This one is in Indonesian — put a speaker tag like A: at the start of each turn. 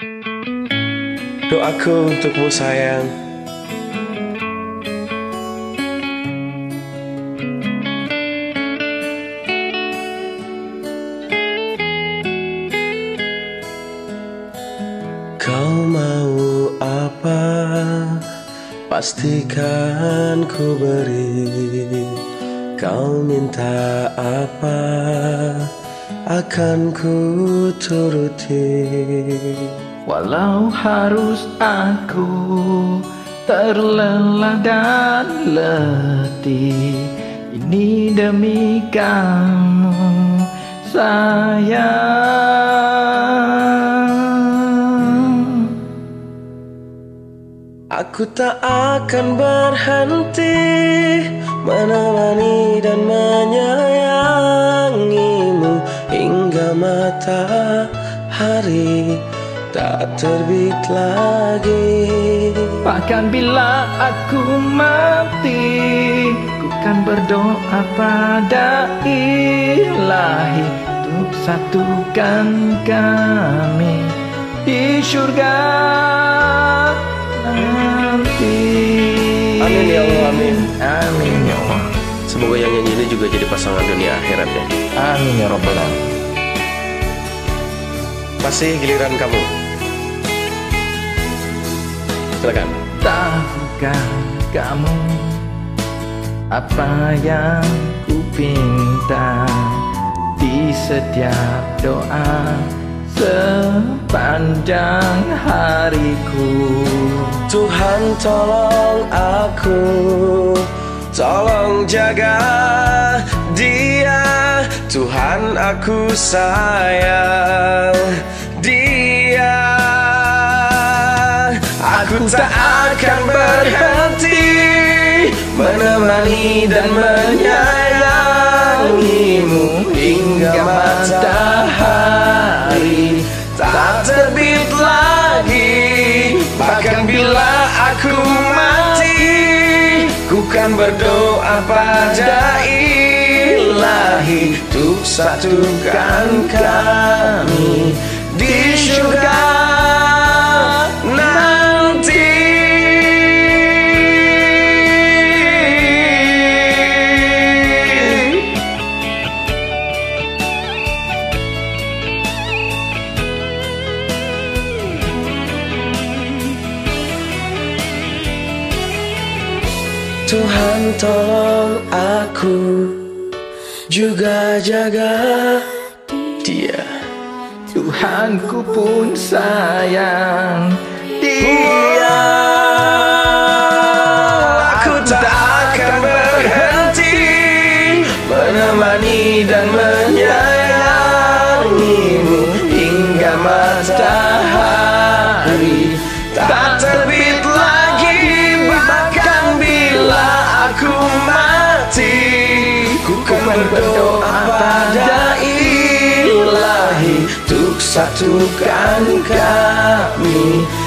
A: Doaku untukmu sayang. Kau mau apa? Pastikan ku beri. Kau minta apa? Akan ku turuti.
B: Walau harus aku terlelah dan letih, ini demi kamu sayang.
A: Aku tak akan berhenti menemani dan menyayangimu hingga matahari tak terbit lagi.
B: Bahkan bila aku mati, ku kan berdoa pada Ilahi untuk satukan kami di surga nanti.
A: Amin ya Allah, amin.
B: Amin ya Allah.
A: Semoga yang nyanyi ini juga jadi pasangan dunia akhirat ya.
B: Amin ya Rabbal alamin.
A: Masih giliran kamu. Silakan.
B: Tahukah kamu apa yang ku pinta di setiap doa sepanjang hariku?
A: Tuhan tolong aku, tolong jaga dia. Tuhan aku sayang dia. Aku tak akan berhenti menemani dan menyayangimu hingga matahari tak terbit lagi. Bahkan bila aku mati, ku kan berdoa pada Ilahi untuk satukan kami di surga nanti. Tuhan tolong aku juga jaga dia.
B: Tuhanku pun sayang dia.
A: Aku tak akan berhenti menemani dan menyayangimu hingga matahari tak terbit lagi. Bahkan bila aku mati, ku kan berdoa pada Ilahi untuk satukan kami